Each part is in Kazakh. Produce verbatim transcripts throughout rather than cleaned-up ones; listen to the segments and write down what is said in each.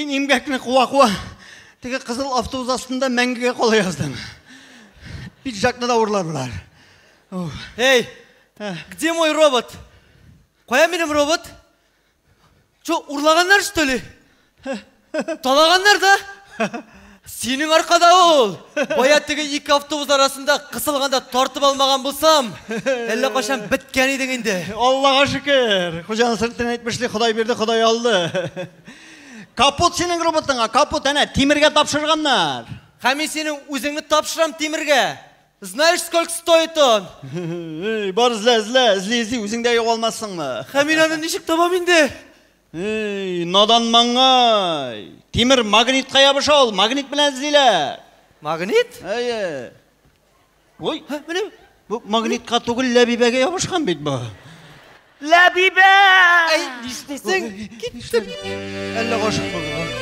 Мен емгекні қуа-қуа теге қызыл автобус астында мәңгіге қол яздым. Бит жақны да ұрладылар. Эй, где мой робот? Қоя менің робот? Жо, ұрлағандар что ли? Талағандар да? Сенің арқада ол. Боя теге екі автобус арасында қысылғанда тартып алмаған болсам, әлі қашан біткені дегенде. Аллаға шүкір. Құжаны сырттан айтмышлы, Құдай берді, Құдай алды. Капот сенің роботыңа, капот әне темірге тапшырғандар. Ха мен сенің өзіңді тапшырам темірге. Знаешь, сколько стоит он? Бар ізле, ізле, ізле, ізле, өзіңде ай олмассың ма? Ха мен аны нешік табам енді? Ей, надан маңай. Темір магнит қаябыш ол, магнит білән іздейлер. Магнит? Әйе. Ой, міне. Бұл магнитқа түгіл ләбибәге ябышқан бейт бұл. Ләбибә! Ай, нештесің? Кеттім. Әлі қошық бұл.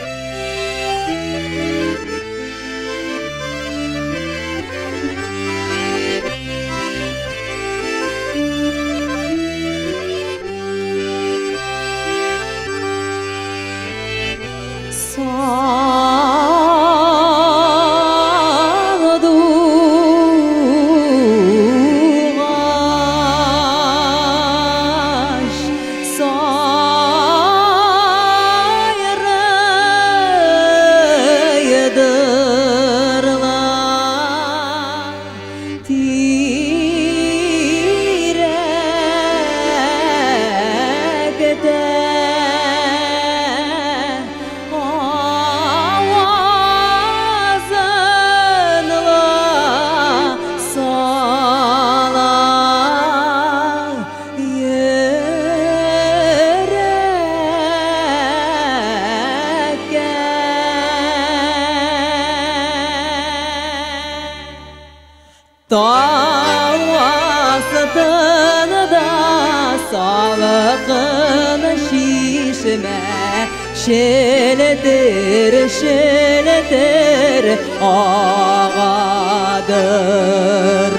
Şeledir, şeledir ağadır.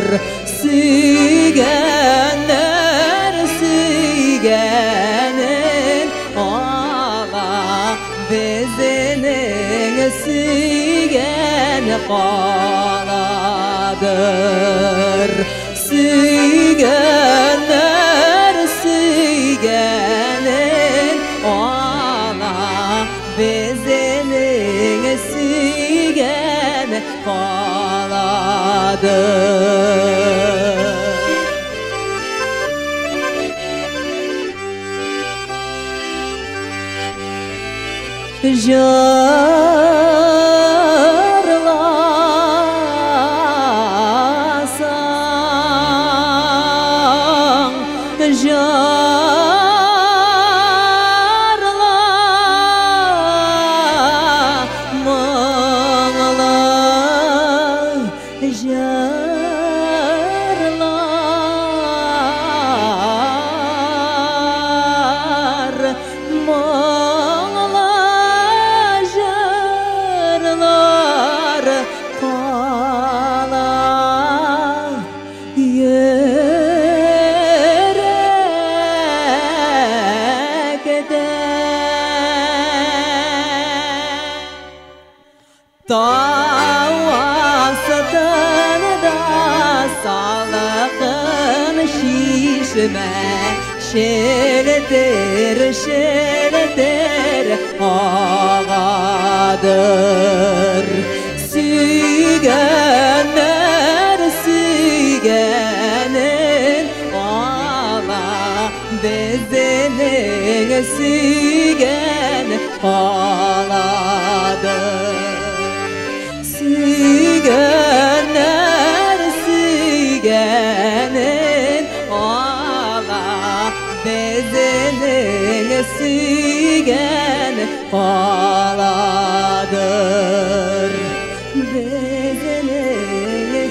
Sügenler sügenin ağa, bezinin sügen kaladır. Sügenler sügenin ağa, bezinin sügen kaladır. Jarlasan, şeledir, şeledir ağadır. Sügenler sügenin ağa, bezinin sügen kaladır. Sügenler sügenin ağa, bezinin sügen kaladır. Bezinin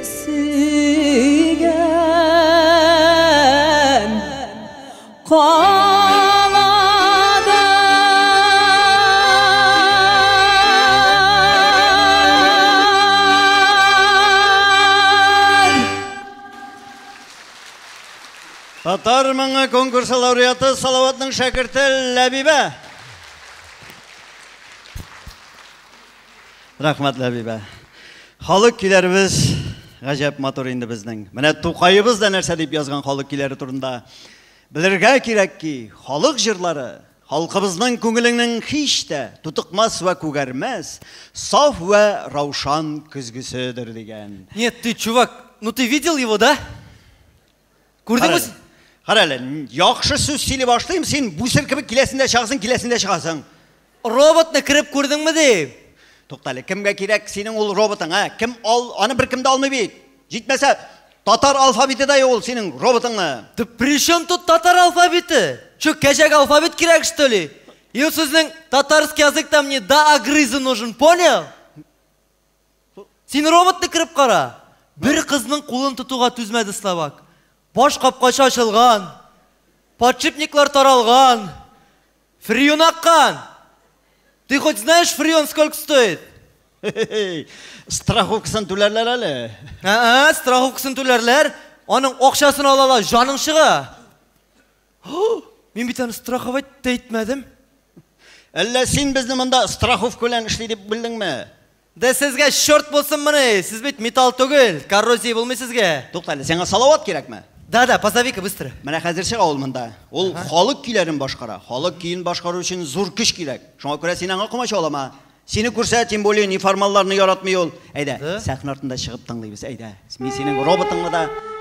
sügen kaladır. Татар маңа конкурсы лауреаты Салауаттың шәкірті Ләбибә. Рахмат, Ләбибә. Халық күйләребез ғажап матур инде безнең. Менә Тукайыбыз да нәрсә дип язган халық көйләре турында. Белергә кирәк ки, халық җырлары халкыбызның күңеленең һич тә тутыкмас ва күгәрмәс, саф ва раушан көзгесөдер дигән. Нет, ты, чувак, ну ты видел его, да? Күрдеңме? Қарале, яхшы сүз сөйлеп башлыйм, син бүсер кебек киләсендә чыгасың, киләсендә чыгасың. Роботны кіріп көрдіңме деп? Туктале, кемгә кирәк синең ул роботың, а? Кем ал, аны бер кемдә алмый бит. Җитмәсә, татар алфавиты да ул синең роботыңны. Да при чем тут татар алфавиты? Чё, кәжәк алфавит кирәк, что ли? И вот сезнең татарский язык там не да агрызы нужен, понял? Син роботны кіріп қара. Бір қызның қолын тұтуға түзмәді Словак. Баш қапқаша ашылған, подшипниклар таралған, фреон аққан. Ты хоть знаешь, фреон сколько стоит? Страховкасын түләрләр әле. А, страховкасын түләрләр, аның ақшасын алалар, жаның шыға. Мен бит аны страховать та итмәдем. Әллә син безне монда страховка белән эшли дип белдеңме? Да сезгә шорт булсын моны, сез бит металл түгел, коррозия булмый сезгә. Туктале, сиңа салават кирәкме? Да, да, позови-ка быстро. Менә хәзер чыга ул монда. Ул халык көйләрен башкара. Халык көен башкару өчен зур көч кирәк. Шуңа күрә син аңа кумач алама. Сине күрсә, тем более неформалларны яратмый ул. Әйдә, сәхнә артында чыгып тыңлыйбыз. Әйдә, мин синең роботыңны да